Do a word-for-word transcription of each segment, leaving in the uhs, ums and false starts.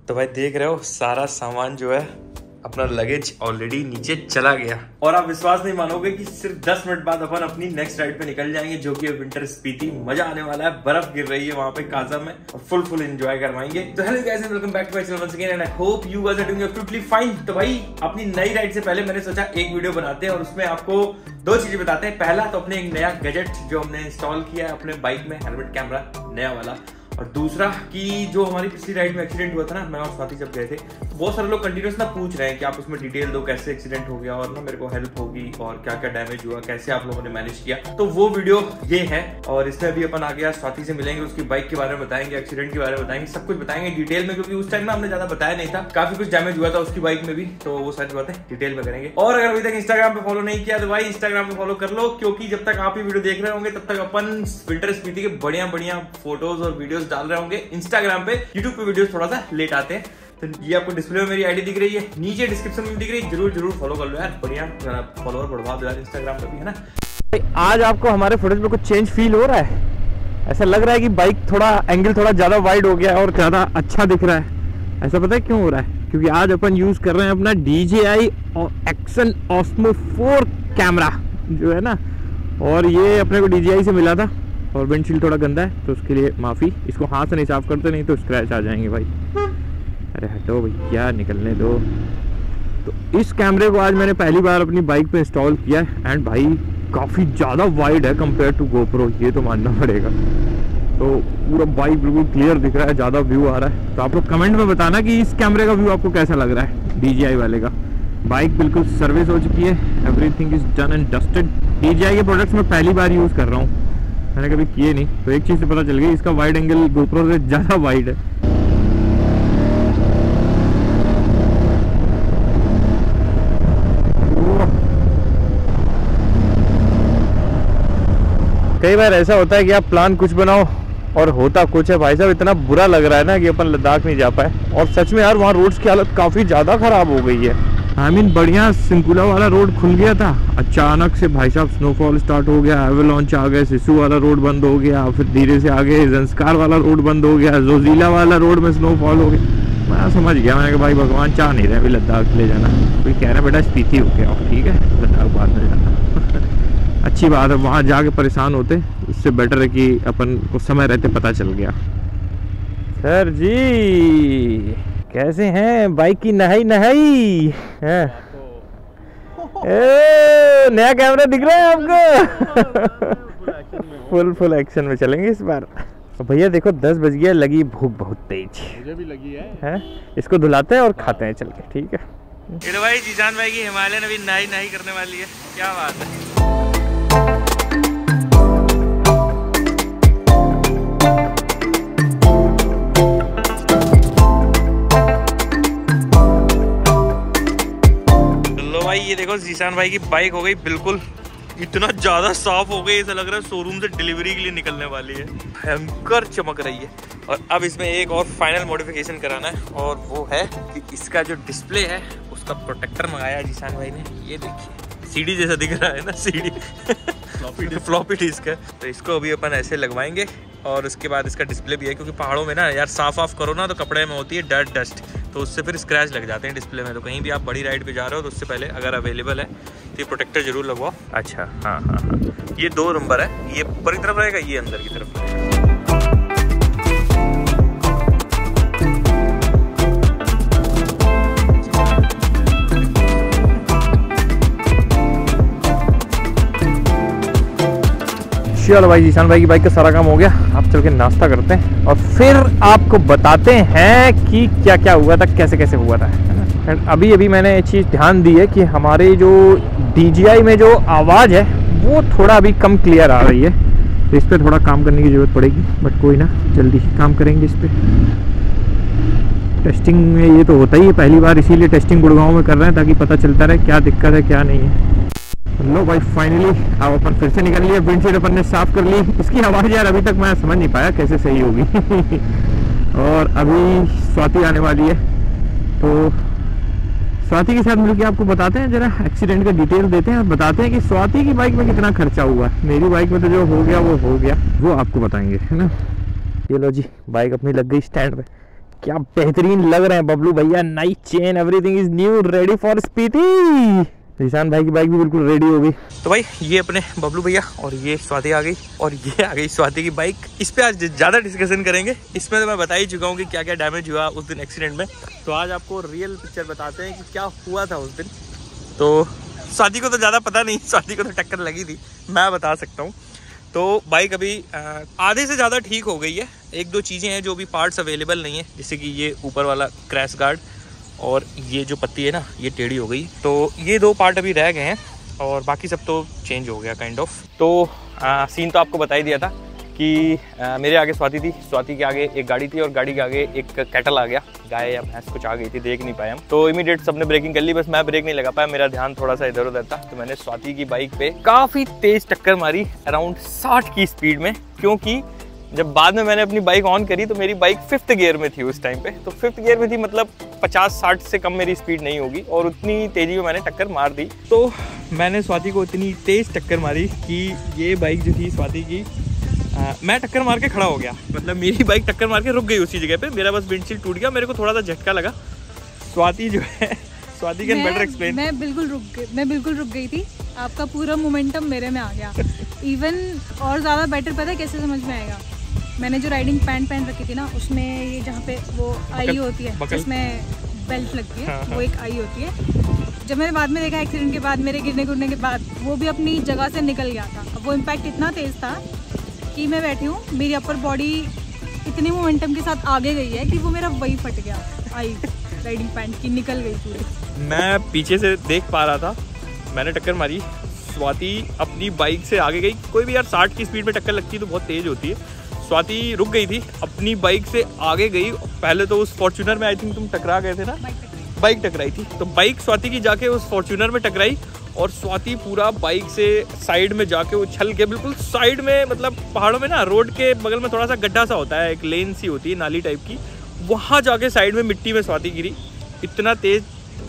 तो भाई देख रहे हो सारा सामान जो है अपना लगेज ऑलरेडी नीचे चला गया और आप विश्वास नहीं मानोगे कि सिर्फ दस मिनट बाद अपन अपनी नेक्स्ट राइड पे निकल जाएंगे जो कि विंटर स्पीति। मजा आने वाला है, बर्फ गिर रही है वहां पे काजा में और फुल फुल एंजॉय करवाएंगे। तो hello guys and welcome back to my channel once again and I hope you guys are doing absolutely fine. तो भाई अपनी नई राइड से पहले मैंने सोचा एक वीडियो बनाते हैं और उसमें आपको दो चीजें बताते हैं। पहला तो अपने एक नया गैजेट जो हमने इंस्टॉल किया है अपने बाइक में, हेलमेट कैमरा नया वाला, और दूसरा कि जो हमारी पिछली राइड में एक्सीडेंट हुआ था ना, मैं और स्वाति जब गए थे, बहुत सारे लोग कंटिन्यूस ना पूछ रहे हैं कि आप उसमें डिटेल दो, कैसे एक्सीडेंट हो गया और ना मेरे को हेल्प होगी और क्या क्या डैमेज हुआ, कैसे आप लोगों ने मैनेज किया। तो वो वीडियो ये है और इसमें भी अपन आ गया स्वाति से मिलेंगे, उसकी बाइक के बारे में बताएंगे, एक्सीडेंट के बारे में बताएंगे, सब कुछ बताएंगे डिटेल में, क्योंकि उस टाइम ना हमने ज्यादा बताया नहीं था, काफी कुछ डैमेज हुआ था उसकी बाइक में भी, तो वो सारी बातें डिटेल में करेंगे। और अगर अभी तक इंस्टाग्राम पे फॉलो नहीं किया तो भाई इंस्टाग्राम पे फॉलो कर लो, क्योंकि जब तक आप ही वीडियो देख रहे होंगे तब तक अपन विंटर स्पीति के बढ़िया बढ़िया फोटोज और वीडियोस डाल रहे होंगे इंस्टाग्राम पे। यूट्यूब पे वीडियोस थोड़ा सा लेट आते हैं। तो ये आपको डिस्प्ले में मेरी आईडी दिख रही है, नीचे डिस्क्रिप्शन में दिख रही है, जरूर जरूर फॉलो कर लो यार, बढ़िया फॉलोअर बढ़वा दो यार इंस्टाग्राम पे भी, है ना। आज आपको हमारे फुटेज में कुछ चेंज फील हो रहा है? ऐसा लग रहा है कि बाइक थोड़ा एंगल थोड़ा ज्यादा वाइड हो गया है और ज्यादा अच्छा दिख रहा है। ऐसा पता है क्यों हो रहा है? क्योंकि आज अपन यूज कर रहे हैं अपना D J I action Osmo four camera जो है ना, और ये अपने को डी जे आई से मिला था और विंडशील्ड थोड़ा गंदा है तो उसके लिए माफ़ी। इसको हाथ से नहीं साफ करते, नहीं तो स्क्रैच आ जाएंगे भाई। अरे हटो भैया, निकलने दो। तो इस कैमरे को आज मैंने पहली बार अपनी बाइक पे इंस्टॉल किया है एंड भाई काफ़ी ज़्यादा वाइड है कंपेयर टू गोप्रो, ये तो मानना पड़ेगा। तो पूरा बाइक बिल्कुल क्लियर दिख रहा है, ज़्यादा व्यू आ रहा है। तो आप लोग कमेंट में बताना कि इस कैमरे का व्यू आपको कैसा लग रहा है डी जे आई वाले का। बाइक बिल्कुल सर्विस हो चुकी है, everything is done and dusted. D J I के प्रोडक्ट्स मैं पहली बार यूज़ कर रहा हूँ, मैंने कभी किए नहीं, तो एक चीज़ से पता चल गई इसका वाइड एंगल गोप्रो से ज़्यादा वाइड है। कई बार ऐसा होता है कि आप प्लान कुछ बनाओ और होता कुछ है। भाई साहब इतना बुरा लग रहा है ना कि अपन लद्दाख नहीं जा पाए, और सच में यार वहाँ रोड्स की हालत काफ़ी ज़्यादा ख़राब हो गई है। आई मीन बढ़िया सिंकुला वाला रोड खुल गया था, अचानक से भाई साहब स्नोफॉल स्टार्ट हो गया, एवलांच आ गए, सिसु वाला रोड बंद हो गया, फिर धीरे से आगे जंस्कार वाला रोड बंद हो गया, जोजिला वाला रोड में स्नोफॉल हो गया। मैं समझ गया, मैंने कहा भाई भगवान चाह नहीं रहे अभी लद्दाख ले जाना। कोई कह रहा बेटा स्पीति हो गया, ठीक है लद्दाख बाद में जाना। अच्छी बात है, वहाँ जाके परेशान होते, इससे बेटर है कि अपन को समय रहते पता चल गया। सर जी कैसे हैं? बाइक की नहाई नहाई है? ए, नया कैमरा दिख रहा है आपको? फुल फुल एक्शन में चलेंगे इस बार। तो भैया देखो दस बज गया, लगी भूख बहुत तेज, मुझे भी लगी है, है? इसको धुलाते हैं और खाते हैं चल के, ठीक है। ये तो भाई जीजान भाई की हिमालयन अभी नहाई नहाई करने वाली है, क्या बात है। ये देखो जीशान भाई की बाइक हो गई बिल्कुल इतना ज्यादा साफ हो गई, ऐसा लग रहा है शोरूम से डिलीवरी के लिए निकलने वाली है, भयंकर चमक रही है। और अब इसमें एक और फाइनल मॉडिफिकेशन कराना है, और वो है कि इसका जो डिस्प्ले है उसका प्रोटेक्टर मंगाया जीशान भाई ने। ये देखिए सीडी जैसा दिख रहा है ना, सीडी फ्लॉपी डिस्क है। तो इसको अभी अपन ऐसे लगवाएंगे और उसके बाद इसका डिस्प्ले भी है, क्योंकि पहाड़ों में ना यार साफ ऑफ करो ना तो कपड़े में होती है डर्ट डस्ट, तो उससे फिर स्क्रैच लग जाते हैं डिस्प्ले में। तो कहीं भी आप बड़ी राइड पे जा रहे हो तो उससे पहले अगर अवेलेबल है तो ये प्रोटेक्टर जरूर लगवाओ। अच्छा हाँ हाँ हाँ, ये दो नंबर है, ये ऊपर की तरफ रहेगा, ये अंदर की तरफ रहेगा। चलो भाई जीशान भाई की बाइक का सारा काम हो गया, आप चल के नाश्ता करते हैं और फिर आपको बताते हैं कि क्या क्या हुआ था, कैसे कैसे हुआ था, है ना। अभी अभी मैंने ये चीज़ ध्यान दी है कि हमारे जो डी जे आई में जो आवाज़ है वो थोड़ा अभी कम क्लियर आ रही है, तो इस पर थोड़ा काम करने की ज़रूरत पड़ेगी, बट कोई ना, जल्दी ही काम करेंगे इस पर। टेस्टिंग में ये तो होता ही है, पहली बार इसीलिए टेस्टिंग गुड़गांव में कर रहे हैं ताकि पता चलता रहे क्या दिक्कत है क्या नहीं है। लो भाई फाइनली अब अपन फिर से निकल लिए, विंडशील्ड अपन ने साफ कर ली। इसकी आवाज़ यार अभी तक मैं समझ नहीं पाया कैसे सही होगी। और अभी स्वाति आने वाली है, तो स्वाति के साथ मिलकर आपको बताते हैं, जरा एक्सीडेंट का डिटेल देते हैं और बताते हैं कि स्वाति की बाइक में कितना खर्चा हुआ। मेरी बाइक में तो जो हो गया वो हो गया, वो आपको बताएंगे, है ना। ये लो जी बाइक अपनी लग गई स्टैंड पे। क्या बेहतरीन लग रहे हैं बबलू भैया, nice chain, everything is new, ready for Spiti. Ishan भाई की बाइक भी बिल्कुल रेडी हो गई। तो भाई ये अपने बबलू भैया और ये स्वाति आ गई और ये आ गई स्वाति की बाइक। इस पे आज ज्यादा डिस्कशन करेंगे। इसमें तो मैं बता ही चुका हूँ कि क्या क्या डैमेज हुआ उस दिन एक्सीडेंट में। तो आज आपको रियल पिक्चर बताते हैं कि क्या हुआ था उस दिन। तो स्वाति को तो ज्यादा पता नहीं, स्वाति को तो टक्कर लगी थी, मैं बता सकता हूँ। तो बाइक अभी आधे से ज़्यादा ठीक हो गई है। एक दो चीज़ें हैं जो भी पार्ट्स अवेलेबल नहीं है, जैसे कि ये ऊपर वाला क्रैश गार्ड और ये जो पत्ती है ना ये टेढ़ी हो गई। तो ये दो पार्ट अभी रह गए हैं और बाकी सब तो चेंज हो गया काइंड ऑफ। तो आ, सीन तो आपको बता ही दिया था कि आ, मेरे आगे स्वाति थी, स्वाति के आगे एक गाड़ी थी और गाड़ी के आगे एक कैटल आ गया, गाय या भैंस कुछ आ गई थी, देख नहीं पाए हम। तो इमीडिएट सबने ब्रेकिंग कर ली, बस मैं ब्रेक नहीं लगा पाया, मेरा ध्यान थोड़ा सा इधर उधर था। तो मैंने स्वाति की बाइक पे काफ़ी तेज टक्कर मारी अराउंड साठ की स्पीड में, क्योंकि जब बाद में मैंने अपनी बाइक ऑन करी तो मेरी बाइक फिफ्थ गियर में थी उस टाइम पे। तो फिफ्थ गियर में थी मतलब पचास साठ से कम मेरी स्पीड नहीं होगी और उतनी तेजी में मैंने टक्कर मार दी। तो मैंने स्वाति को इतनी तेज टक्कर मारी कि ये बाइक जो थी स्वाति की, आ, मैं टक्कर मार के खड़ा हो गया, मतलब मेरी बाइक टक्कर मार के रुक गई उसी जगह पे। मेरा बस विंडशील्ड टूट गया, मेरे को थोड़ा सा झटका लगा। स्वाति जो है, स्वाति कैन बेटर एक्सप्लेन। मैं बिल्कुल रुक गई, मैं बिल्कुल रुक गई थी, आपका पूरा मोमेंटम मेरे में आ गया। इवन और ज़्यादा बेटर पता है कैसे समझ में आएगा, मैंने जो राइडिंग पैंट पहन रखी थी ना उसमें ये जहाँ पे वो आई होती है जिसमें बेल्ट लगती है, वो एक आई होती है। जब मैंने बाद में देखा एक्सीडेंट के बाद, मेरे गिरने गुरने के बाद, वो भी अपनी जगह से निकल गया था। अब वो इम्पैक्ट इतना तेज़ था कि मैं बैठी हूँ, मेरी अपर बॉडी इतनी मोमेंटम के साथ आगे गई है कि वो मेरा वही फट गया, आई राइडिंग पैंट की निकल गई पूरी। मैं पीछे से देख पा रहा था, मैंने टक्कर मारी, स्वाति अपनी बाइक से आगे गई। कोई भी यार साठ की स्पीड में टक्कर लगती है तो बहुत तेज़ होती है। स्वाति रुक गई थी, अपनी बाइक से आगे गई। पहले तो उस फॉर्च्यूनर में आई थिंक तुम टकरा गए थे ना, बाइक टकराई थी। तो बाइक स्वाति की जाके उस फॉर्च्यूनर में टकराई और स्वाति पूरा बाइक से साइड में जाके उछल के बिल्कुल साइड में, मतलब पहाड़ों में ना रोड के बगल में थोड़ा सा गड्ढा सा होता है, एक लेन सी होती है नाली टाइप की, वहाँ जाके साइड में मिट्टी में स्वाति गिरी। इतना तेज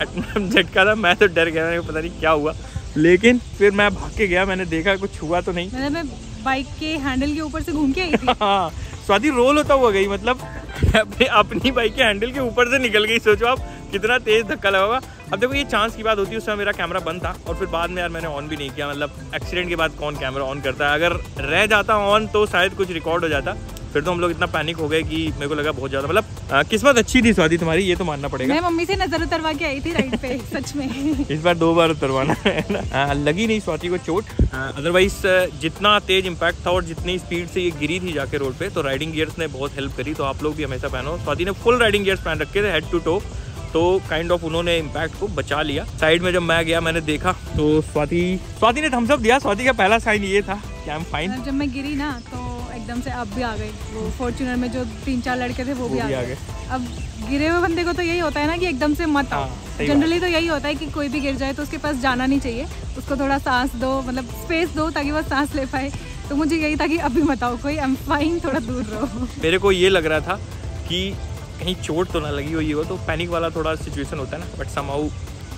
झटका था, मैं तो डर गया, मेरे को पता नहीं क्या हुआ। लेकिन फिर मैं भाग के गया, मैंने देखा कुछ हुआ तो नहीं। मैं बाइक के हैंडल के ऊपर से घूम के आई थी। हाँ, स्वाति रोल होता हुआ गई, मतलब अपने अपनी बाइक के हैंडल के ऊपर से निकल गई। सोचो आप कितना तेज धक्का लगा होगा। अब देखो ये चांस की बात होती है, उस समय मेरा कैमरा बंद था और फिर बाद में यार मैंने ऑन भी नहीं किया। मतलब एक्सीडेंट के बाद कौन कैमरा ऑन करता है, अगर रह जाता ऑन तो शायद कुछ रिकॉर्ड हो जाता। फिर तो हम लोग इतना पैनिक हो गए कि मेरे को लगा बहुत ज्यादा, मतलब किस्मत अच्छी थी स्वाति तुम्हारी, ये तो मानना पड़ेगा। मैं मम्मी से नजर उतरवा के आई थी राइड पे, सच में। इस बार दो बार उतरवाना है ना। लगी नहीं स्वाति को चोट, अदरवाइज जितना तेज इम्पैक्ट था और जितनी स्पीड से ये गिरी थी जाके रोड पे, तो राइडिंग गियर्स ने बहुत हेल्प करी। तो आप लोग भी हमेशा पहनो। स्वाति ने फुल राइडिंग गियर्स पहन रखे थे हेड टू टो, तो काइंड ऑफ उन्होंने इम्पैक्ट को बचा लिया। साइड में जब मैं गया मैंने देखा तो स्वाति स्वाति ने थम्स अप दिया। स्वाति का पहला साइन ये था कि आई एम फाइन। जब मैं गिरी ना तो एकदम से अब भी आ गए, वो फॉर्च्यूनर में जो तीन चार लड़के थे वो, वो भी आ गए। अब गिरे हुए बंदे को तो यही होता है ना कि एकदम से मत आओ। जनरली तो यही होता है कि कोई भी गिर जाए तो उसके पास जाना नहीं चाहिए, उसको थोड़ा सांस दो, मतलब स्पेस दो ताकि वो सांस ले पाए। तो मुझे यही था कि अभी मत आओ कोई, आई एम फाइन, थोड़ा दूर रहो। मेरे को ये लग रहा था कि कहीं चोट तो ना लगी हुई हो, तो पैनिक वाला थोड़ा सिचुएशन होता है ना। बट समहाउ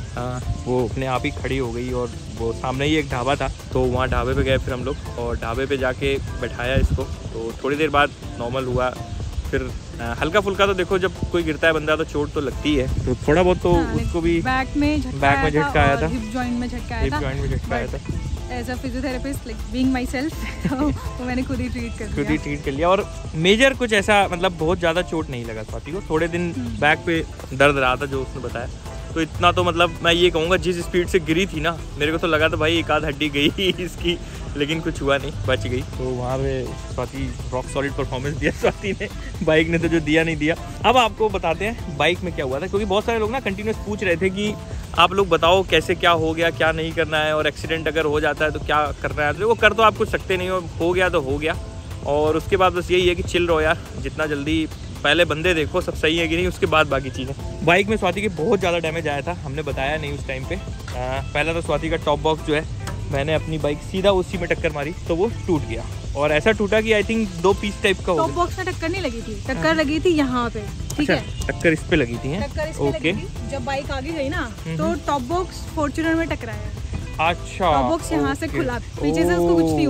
वो अपने आप ही खड़ी हो गई और वो सामने ही एक ढाबा था, तो वहाँ ढाबे पे गए फिर हम लोग और ढाबे पे जाके बैठाया इसको। तो थोड़ी देर बाद नॉर्मल हुआ। फिर हल्का फुल्का तो देखो जब कोई गिरता है बंदा तो चोट तो लगती है, तो थोड़ा बहुत तो हाँ, उसको भी बैक में झटका बैक में झटका आया था, हिप जॉइंट में झटका आया था, हिप जॉइंट में झटका आया था। As a physiotherapist, like being myself, तो मैंने खुद ही ट्रीट कर खुद ही ट्रीट कर लिया। और मेजर कुछ ऐसा मतलब बहुत ज़्यादा चोट नहीं लगा स्वाति को। थोड़े दिन बैक पे दर्द रहा था जो उसने बताया। तो इतना तो मतलब मैं ये कहूँगा जिस स्पीड से गिरी थी ना, मेरे को तो लगा था भाई एक आध हड्डी गई इसकी, लेकिन कुछ हुआ नहीं, बच गई। तो वहाँ पे स्वाति रॉक सॉलिड परफॉर्मेंस दिया स्वाति ने, बाइक ने तो जो दिया नहीं दिया। अब आपको बताते हैं बाइक में क्या हुआ था, क्योंकि बहुत सारे लोग ना कंटिन्यूस पूछ रहे थे कि आप लोग बताओ कैसे क्या हो गया, क्या नहीं करना है, और एक्सीडेंट अगर हो जाता है तो क्या करना है। तो वो कर तो आप कुछ सकते नहीं हो, हो गया तो हो गया। और उसके बाद बस यही है कि चिल रहो यार, जितना जल्दी पहले बंदे देखो सब सही है कि नहीं, उसके बाद बाकी चीज़ें। बाइक में स्वाति के बहुत ज़्यादा डैमेज आया था, हमने बताया नहीं उस टाइम पे। आ, पहला तो स्वाति का टॉप बॉक्स जो है, मैंने अपनी बाइक सीधा उसी में टक्कर मारी तो वो टूट गया, और ऐसा टूटा कि आई थिंक दो पीस टाइप का हो गया। टॉप बॉक्स में टक्कर नहीं लगी थी, टक्कर लगी थी यहाँ पे, ठीक है। टक्कर इस पे लगी थी, टक्कर इस पे लगी थी। जब बाइक आगे गई ना तो टॉप बॉक्स फॉर्च्यूनर में टकराया। अच्छा, टॉप बॉक्स यहाँ से खुला, पीछे से उसको कुछ नहीं हुआ। तो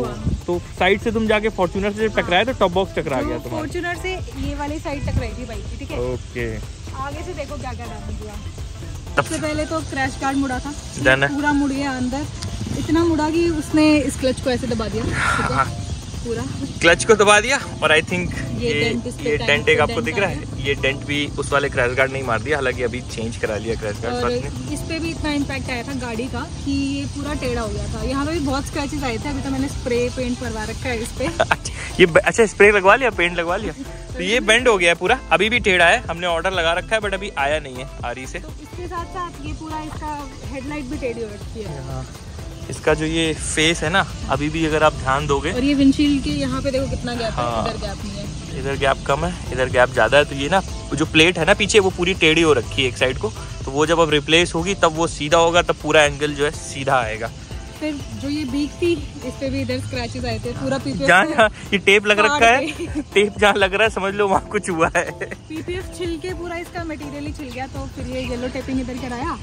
तो साइड से तुम जाके फॉर्च्यूनर से टकराए तो टॉप बॉक्स टकरा गया तुम्हारा। फॉर्च्यूनर से ये वाली साइड टकराई थी बाइक की, ठीक है। ओके, आगे से देखो क्या क्या डैमेज हुआ। सबसे पहले तो क्रैश गार्ड मुड़ा था, पूरा मुड़ गया अंदर, इतना मुड़ा कि उसने इस क्लच को ऐसे दबा दिया पूरा, क्लच को दबा दिया। और आई थिंक ये ये ये डेंट एक आपको दिख रहा है, ये डेंट भी उस वाले क्रैश गार्ड नहीं मार दिया, हालांकि अभी चेंज करा लिया क्रैश गार्ड। और इस पे भी इतना इम्पैक्ट आया था गाड़ी का कि ये पूरा टेढ़ा हो गया था। यहाँ पे भी बहुत स्क्रैचेस आए थे, अभी तो मैंने स्प्रे पेंट करवा रखा है इस पे। ये अच्छा स्प्रे लगवा लिया, पेंट लगवा लिया। तो ये बेंड हो गया है पूरा, अभी भी टेढ़ा है, हमने ऑर्डर लगा रखा है बट अभी आया नहीं है आरी से। तो इसके साथ साथ ये पूरा इसका हेडलाइट भी टेढ़ी हो रखी है। इसका जो ये फेस है ना, अभी भी अगर आप ध्यान दोगे, और ये विंडशील्ड के यहाँ पे देखो कितना गैप है, हाँ। इधर गैप नहीं है, इधर गैप कम है, इधर गैप ज्यादा है। तो ये ना जो प्लेट है ना पीछे, वो पूरी टेढ़ी हो रखी है एक साइड को, तो वो जब अब रिप्लेस होगी तब वो सीधा होगा, तब पूरा एंगल जो है सीधा आएगा। फिर जो ये बीक थी इस पे भी इधर स्क्रैचेस आए थे, पूरा पीपीएफ जहाँ जहाँ ये टेप लग रखा है, टेप जहाँ लग रहा है समझ लो वहाँ कुछ हुआ है। पीपीएफ छिल के पूरा इसका मटेरियल ही छिल गया, तो फिर ये येलो टेपिंग इधर कराया।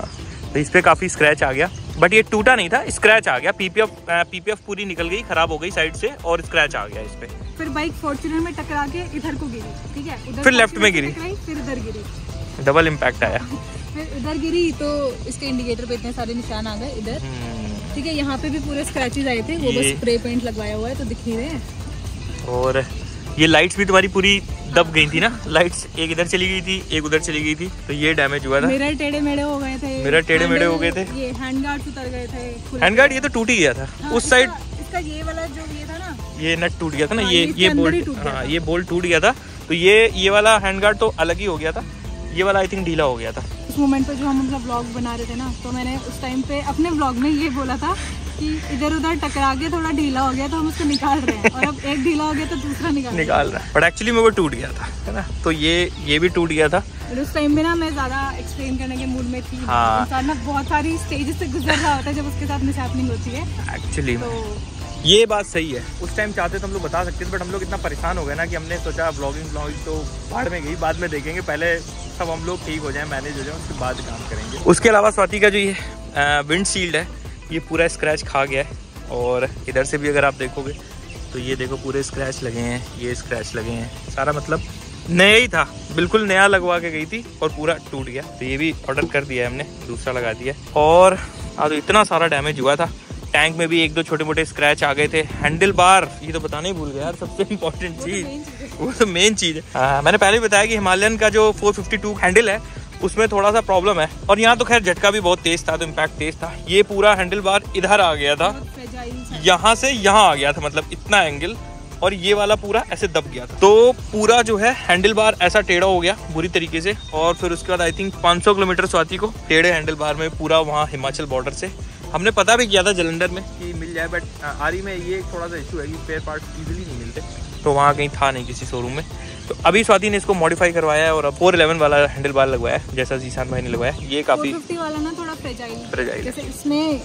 तो इस पे काफी स्क्रैच आ गया, बट ये टूटा नहीं था, स्क्रैच आ गया। पीपीएफ पीपीएफ पूरी निकल गई, खराब हो गई साइड से, और स्क्रैच आ गया इस पे। फिर बाइक फॉर्च्यूनर में टकरा के इधर को गिरी, ठीक है, उधर फिर लेफ्ट में गिरी, फिर इधर गिरी, डबल इम्पैक्ट आया। फिर इधर गिरी तो इसके इंडिकेटर पे इतने सारे निशान आ गए इधर, ठीक है। यहाँ पे भी पूरे स्क्रैचेस आए थे, वो बस स्प्रे पेंट लगवाया हुआ है तो दिख नहीं रहे हैं। और ये लाइट्स भी तुम्हारी पूरी दब गई थी ना, लाइट्स एक इधर चली गई थी, एक उधर चली गई थी, तो ये डैमेज हुआ था। मिरर टेढ़े मेढ़े हो गए थे, मिरर टेढ़े मेढ़े हो गए थे, ये हैंड गार्ड उतर गए थे। हैंड गार्ड ये तो टूट ही गया था। हाँ, उस साइड इसका ये वाला जो ये था ना, ये नट टूट गया था ना, हाँ, ये ये बोल्ट, हाँ ये बोल्ट टूट गया था, तो ये ये वाला हैंड गार्ड तो अलग ही हो गया था, ये वाला आई थिंक ढीला हो गया था। उस मोमेंट पे जो हम अपना व्लॉग बना रहे थे ना, तो मैंने उस टाइम पे अपने व्लॉग में ये बोला था कि इधर उधर टकरा के थोड़ा ढीला हो गया तो हम उसको निकाल रहे हैं, और अब एक ढीला हो गया तो दूसरा निकाल निकाल रहा है, बट एक्चुअली में वो टूट गया था, है ना। तो ये ये भी टूट गया था। और उस टाइम में ना मैं ज्यादा एक्सप्लेन करने के मूड में थी। हाँ। इंसान ना बहुत सारी स्टेजेस से गुजर रहा होता है जब उसके साथ मिसहैपनिंग होती है एक्चुअली। तो ये बात सही है, उस टाइम चाहते तो हम लोग बता सकते थे, बट हम लोग इतना परेशान हो गए ना कि हमने सोचा ब्लॉगिंग ब्लॉगिंग तो भाड़ में गई, बाद में देखेंगे, पहले सब हम लोग ठीक हो जाए, मैनेज हो जाए, उसके बाद काम करेंगे। उसके अलावा स्वाति का जो ये विंड शील्ड है, ये पूरा स्क्रैच खा गया है, और इधर से भी अगर आप देखोगे तो ये देखो पूरे स्क्रैच लगे हैं, ये स्क्रैच लगे हैं, सारा मतलब नया ही था, बिल्कुल नया लगवा के गई थी और पूरा टूट गया। तो ये भी ऑर्डर कर दिया है हमने, दूसरा लगा दिया। और हाँ, तो इतना सारा डैमेज हुआ था, टैंक में भी एक दो छोटे मोटे स्क्रैच आ गए थे। हैंडल बार, ये तो बताना ही भूल गया यार, सबसे इम्पोर्टेंट चीज, वो तो मेन चीज है। मैंने पहले बताया कि हिमालयन का जो फोर फिफ्टी टू हैंडल है उसमें थोड़ा सा प्रॉब्लम है, और यहाँ तो खैर झटका भी बहुत तेज था, तो इम्पैक्ट तेज था। ये पूरा हैंडल बार इधर आ गया था, यहाँ से यहाँ आ गया था, मतलब इतना एंगल, और ये वाला पूरा ऐसे दब गया था। तो पूरा जो है हैंडल बार ऐसा टेढ़ा हो गया बुरी तरीके से। और फिर उसके बाद आई थिंक पाँच सौ किलोमीटर स्वाति को टेढ़े हैंडल बार में पूरा वहाँ हिमाचल बॉर्डर से। हमने पता भी किया था जलंधर में कि मिल जाए, बट आरी में ये थोड़ा सा इशू है कि स्पेयर पार्ट्स इजीली नहीं मिलते, तो वहाँ कहीं था नहीं किसी शोरूम में। तो अभी स्वाति ने इसको मॉडिफाई करवाया है और अब फोर इलेवन वाला हैंडल बार लगवाया है, जैसा जीशान भाई ने लगवाया। ये काफी फोर फिफ्टी वाला ना थोड़ा फ्रेजाइल फ्रेजाइल, जैसे इसमें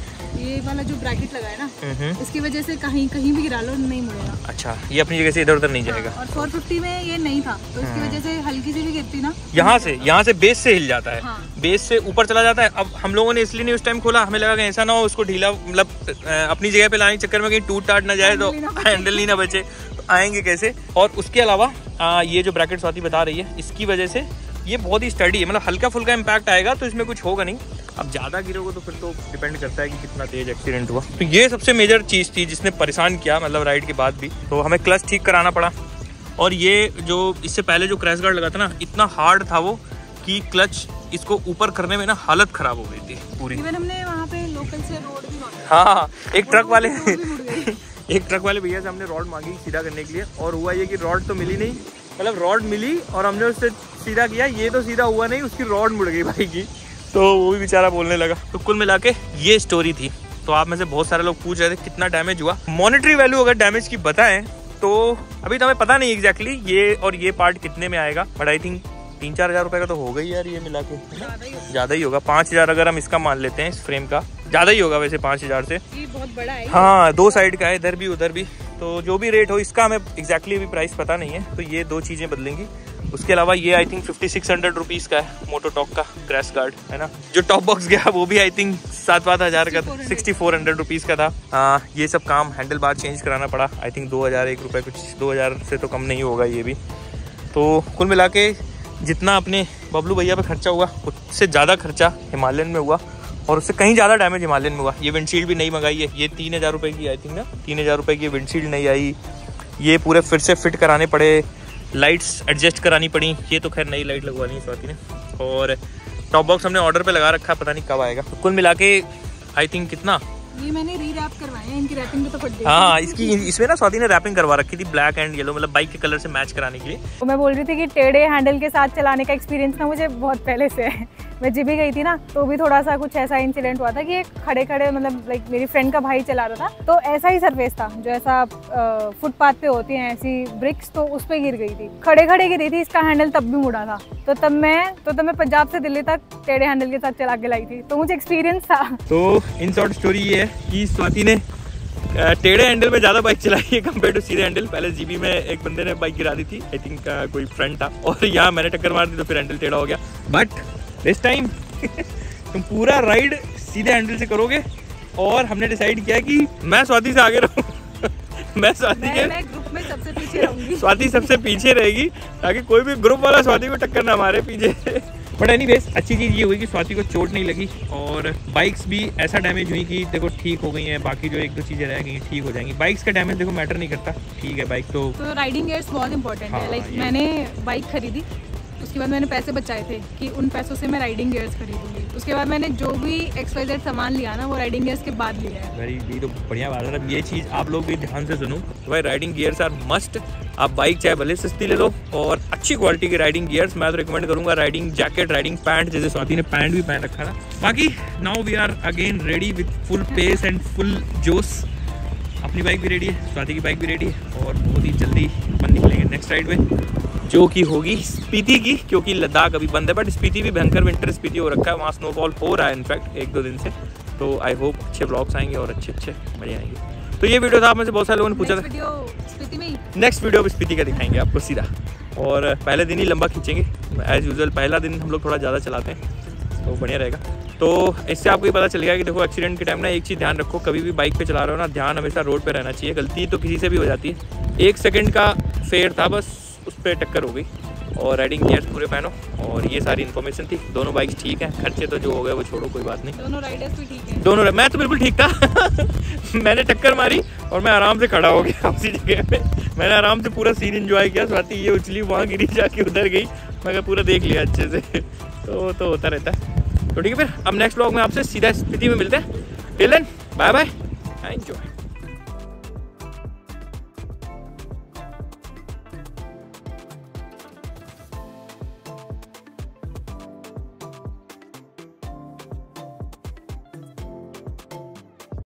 ये वाला जो ब्रैकेट लगा है ना, इसकी वजह से कहीं कहीं भी गिरा लो नहीं मुड़ेगा। अच्छा, ये अपनी जगह से इधर उधर नहीं जाएगा। हाँ, और फोर फिफ्टी में ये नहीं था, तो इसकी वजह से हल्की सी भी गिरती ना, यहाँ से यहाँ से बेस से हिल जाता है। हाँ। बेस से ऊपर चला जाता है। अब हम लोगों ने इसलिए नहीं उस टाइम खोला, हमें लगा कि ऐसा ना हो उसको ढीला, मतलब अपनी जगह पे लाने के चक्कर में कहीं टूट टाट ना जाए, तो हैंडल ही ना बचे, तो आएंगे कैसे। और उसके अलावा आ, ये जो ब्रैकेट स्वाति बता रही है, इसकी वजह से ये बहुत ही स्टडी है, मतलब हल्का फुल्का इम्पैक्ट आएगा तो इसमें कुछ होगा नहीं। अब ज्यादा गिरोगे तो फिर तो डिपेंड करता है कि कितना तेज एक्सीडेंट हुआ। तो ये सबसे मेजर चीज थी जिसने परेशान किया, मतलब राइड के बाद भी। तो हमें क्लच ठीक कराना पड़ा, और ये जो इससे पहले जो क्रैश गार्ड लगा था ना, इतना हार्ड था वो कि क्लच इसको ऊपर करने में ना हालत खराब हो गई थी पूरी। इवन हमने वहाँ पे लोकल से रोड भी मांगी। हाँ, एक ट्रक वाले एक ट्रक वाले भैया से हमने रॉड मांगी सीधा करने के लिए, और हुआ ये कि रॉड तो मिली नहीं, मतलब रॉड मिली और हमने उससे सीधा किया, ये तो सीधा हुआ नहीं, उसकी रॉड मुड़ गई भाई की, तो वो भी बेचारा बोलने लगा। तो कुल मिला के ये स्टोरी थी। तो आप में से बहुत सारे लोग पूछ रहे थे कितना डैमेज हुआ। मॉनेटरी वैल्यू अगर डैमेज की बताएं तो अभी तो हमें पता नहीं एग्जैक्टली ये और ये पार्ट कितने में आएगा, बट आई थिंक तीन चार हजार रुपए का तो होगा ही यार, ये मिला के ज्यादा ही होगा। पाँच हजार अगर हम इसका मान लेते हैं, इस फ्रेम का ज्यादा ही होगा वैसे पाँच हजार से। ये बहुत बड़ा है। हाँ, दो साइड का है, इधर भी उधर भी, तो जो भी रेट हो इसका हमें एग्जैक्टली अभी प्राइस पता नहीं है। तो ये दो चीजें बदलेंगी, उसके अलावा ये I think fifty six hundred rupees का है मोटोटॉक का क्रैश गार्ड, है ना। जो टॉप बॉक्स गया वो भी आई थिंक सात पाँच हज़ार का था, सिक्सटी फोर हंड्रेड रुपीज़ का था। आ, ये सब काम हैंडल बार चेंज कराना पड़ा, आई थिंक दो हज़ार एक रुपये, कुछ दो हज़ार से तो कम नहीं होगा ये भी। तो कुल मिला के जितना अपने बबलू भैया पे खर्चा हुआ उससे ज़्यादा खर्चा हिमालयन में हुआ, और उससे कहीं ज़्यादा डैमेज हिमालयन में हुआ। ये विंडशील्ड भी नई मंगाई है, ये तीन हज़ार रुपये की आई थिंक ना, तीन हज़ार रुपये की विंडशील्ड नहीं आई। ये पूरे फिर से फिट कराने पड़े, लाइट्स एडजस्ट करानी पड़ी। ये तो खैर नई लाइट लगवानी है स्वाति ने, और टॉप बॉक्स हमने ऑर्डर पे लगा रखा, पता नहीं कब आएगा। कुल मिला के आई थिंक कितना, ये मैंने री रैप करवाए हैं, इनकी रैपिंग भी तो फट गई। हाँ, इसकी इसमें ना स्वाति ने रैपिंग करवा रखी थी ब्लैक एंड येलो, मतलब बाइक के कलर से मैच कराने के लिए। तो मैं बोल रही थी कि टेढ़े हैंडल के साथ चलाने का एक्सपीरियंस ना मुझे बहुत पहले से है। मैं जिम भी गई थी ना, तो भी थोड़ा सा कुछ ऐसा इंसिडेंट हुआ था कि एक खड़े खड़े मतलब लाइक मेरी फ्रेंड का भाई चला रहा था, तो ऐसा ही सरफेस था जो ऐसा फुटपाथ पे होती हैं ऐसी ब्रिक्स, तो उस पर गिर गई थी, खड़े खड़े गिरी थी। इसका हैंडल तब भी मुड़ा था, तो तब मैं तो तब मैं पंजाब से दिल्ली तक टेढ़े हैंडल के साथ चला के लाई थी, तो मुझे एक्सपीरियंस था। तो इन शॉर्ट स्टोरी ये है कि स्वाति ने टेढ़े हैंडल में ज़्यादा बाइक चलाई है कम्पेयर टू सीधे हैंडल। पहले जीबी में एक बंदे ने बाइक गिरा दी थी, आई थिंक कोई फ्रेंड था, और यहाँ मैंने टक्कर मार दी तो फिर हैंडल टेढ़ा हो गया। बट दिस टाइम तुम पूरा राइड सीधे हैंडल से करोगे, और हमने डिसाइड किया कि मैं स्वाति से आगे रहूँ मैं स्वाति के मैं ग्रुप में सबसे पीछे रहूंगी। स्वाति सबसे पीछे रहेगी, ताकि कोई भी ग्रुप वाला स्वाति को टक्कर ना मारे पीछे। बट एनीवेज अच्छी चीज़ ये हुई कि स्वाति को चोट नहीं लगी, और बाइक्स भी ऐसा डैमेज हुई कि देखो ठीक हो गई हैं। बाकी जो एक दो चीज़ें रह गई ठीक हो जाएंगी। बाइक्स का डैमेज देखो मैटर नहीं करता, ठीक है। बाइक तो तो राइडिंग गियर्स बहुत इंपॉर्टेंट है। लाइक मैंने बाइक खरीदी, उसके बाद मैंने पैसे बचाए थे कि उन पैसों से मैं राइडिंग गियर्स खरीदूंगी। उसके बाद मैंने जो भी एक्स वाई जेड सामान लिया ना, वो राइडिंग गियर्स के बाद लिया है। वेरी ये तो बढ़िया बात है। अब ये चीज़ आप लोग भी ध्यान से सुनो, तो भाई राइडिंग गियर्स आर मस्ट। आप बाइक चाहे भले सस्ती ले लो, और अच्छी क्वालिटी के राइडिंग गियर्स मैं तो रिकमेंड करूंगा। राइडिंग जैकेट, राइडिंग पैंट, जैसे स्वाति ने पैंट भी पहन रखा था। बाकी now we are again ready with full pace and full जोश। अपनी बाइक भी रेडी है, स्वाति की बाइक भी रेडी है, और बहुत ही जल्दी अपन निकलेंगे नेक्स्ट राइड में, जो कि होगी स्पीति की, क्योंकि लद्दाख अभी बंद है। बट स्पीति भी भयंकर विंटर स्पीति हो रखा है, वहाँ स्नोफॉल हो रहा है इनफैक्ट एक दो दिन से। तो आई होप अच्छे ब्लॉग्स आएंगे और अच्छे अच्छे मजे आएंगे। तो ये वीडियो था, आप में से बहुत सारे लोगों ने पूछा था, नेक्स्ट वीडियो स्पीति का दिखाएंगे आपको सीधा, और पहले दिन ही लंबा खींचेंगे एज यूजुअल। पहला दिन हम लोग थोड़ा ज़्यादा चलाते हैं, तो बढ़िया रहेगा। तो इससे आपको ये पता चलेगा कि देखो एक्सीडेंट के टाइम ना एक चीज़ ध्यान रखो, कभी भी बाइक पे चला रहे हो ना, ध्यान हमेशा रोड पे रहना चाहिए। गलती तो किसी से भी हो जाती है। एक सेकंड का फेयर था बस, उस पर टक्कर हो गई। और राइडिंग गियर्स पूरे पहनो, और ये सारी इन्फॉर्मेशन थी। दोनों बाइक्स ठीक हैं, खर्चे तो जो हो गए वो छोड़ो, कोई बात नहीं। दोनों राइडर्स भी ठीक हैं। दोनों, मैं तो बिल्कुल ठीक था मैंने टक्कर मारी और मैं आराम से खड़ा हो गया उसी जगह पे। मैंने आराम से पूरा सीन एंजॉय किया। स्वाति ये उछली, वहाँ गिरी, जाके उधर गई, मैं पूरा देख लिया अच्छे से। तो तो होता रहता है। तो ठीक है, फिर अब नेक्स्ट व्लॉग में आपसे सीधा स्पीति में मिलते हैं। Till then bye bye, enjoy.